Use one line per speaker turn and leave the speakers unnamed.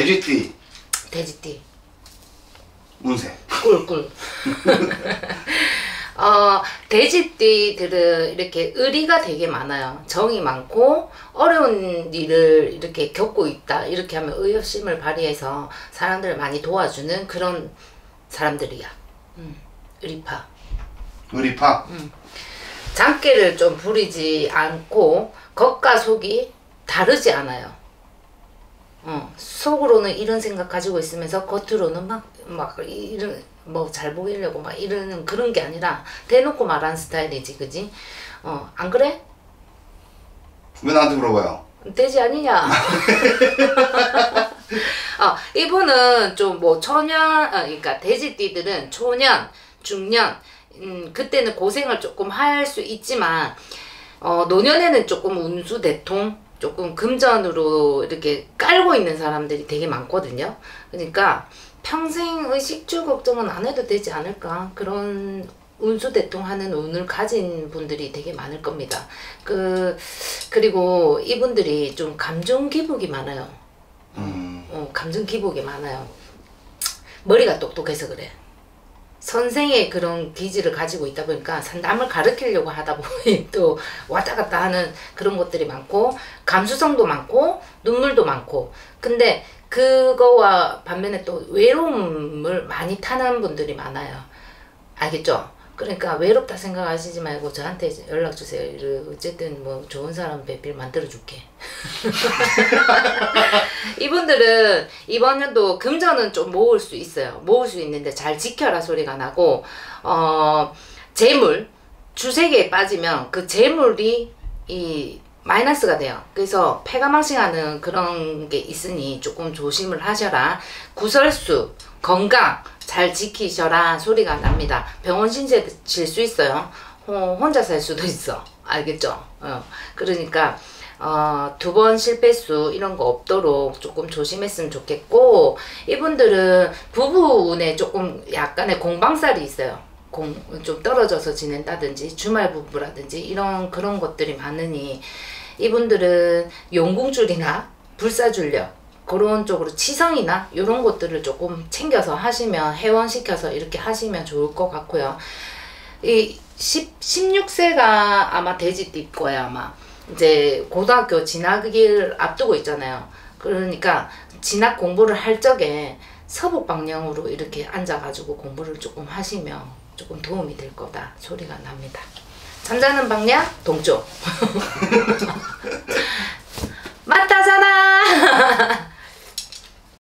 돼지띠.
돼지띠.
운세.
꿀꿀. 돼지띠들은 이렇게 의리가 되게 많아요. 정이 많고 어려운 일을 이렇게 겪고 있다 이렇게 하면 의협심을 발휘해서 사람들을 많이 도와주는 그런 사람들이야. 의리파.
의리파.
장깨를 좀 부리지 않고 겉과 속이 다르지 않아요. 속으로는 이런 생각 가지고 있으면서 겉으로는 막 이런 뭐 잘 보이려고 막 이러는 그런 게 아니라 대놓고 말하는 스타일이지, 그지? 안 그래?
왜 나한테 물어봐요?
돼지 아니냐? 이분은 좀 뭐 초년, 그러니까 돼지띠들은 초년, 중년, 그때는 고생을 조금 할 수 있지만 노년에는 조금 운수대통, 조금 금전으로 이렇게 깔고 있는 사람들이 되게 많거든요. 그러니까 평생의 식주 걱정은 안 해도 되지 않을까, 그런 운수대통하는 운을 가진 분들이 되게 많을 겁니다. 그리고 이분들이 좀 감정 기복이 많아요. 감정 기복이 많아요. 머리가 똑똑해서 그래. 선생의 그런 기질을 가지고 있다 보니까 남을 가르치려고 하다 보니 또 왔다 갔다 하는 그런 것들이 많고, 감수성도 많고 눈물도 많고, 근데 그거와 반면에 또 외로움을 많이 타는 분들이 많아요. 알겠죠? 그러니까 외롭다 생각하시지 말고 저한테 연락 주세요. 어쨌든 뭐 좋은 사람 배필 만들어 줄게. 이분들은 이번 연도 금전은 좀 모을 수 있어요. 모을 수 있는데 잘 지켜라 소리가 나고, 재물 주색에 빠지면 그 재물이 마이너스가 돼요. 그래서 패가망신하는 그런 게 있으니 조금 조심을 하셔라. 구설수, 건강 잘 지키셔라 소리가 납니다. 병원 신세 질 수 있어요. 혼자 살 수도 있어. 알겠죠? 그러니까 2번 실패수 이런 거 없도록 조금 조심했으면 좋겠고, 이분들은 부부운에 조금 약간의 공방살이 있어요. 좀 떨어져서 지낸다든지 주말 부부라든지 이런 그런 것들이 많으니, 이분들은 용궁줄이나 불사줄력 그런 쪽으로 치성이나 이런 것들을 조금 챙겨서 하시면, 회원시켜서 이렇게 하시면 좋을 것 같고요. 이 16세가 아마 돼지띠 거야. 아마 이제 고등학교 진학을 앞두고 있잖아요. 그러니까 진학 공부를 할 적에 서북 방향으로 이렇게 앉아가지고 공부를 조금 하시면 조금 도움이 될 거다 소리가 납니다. 잠자는 방향 동쪽.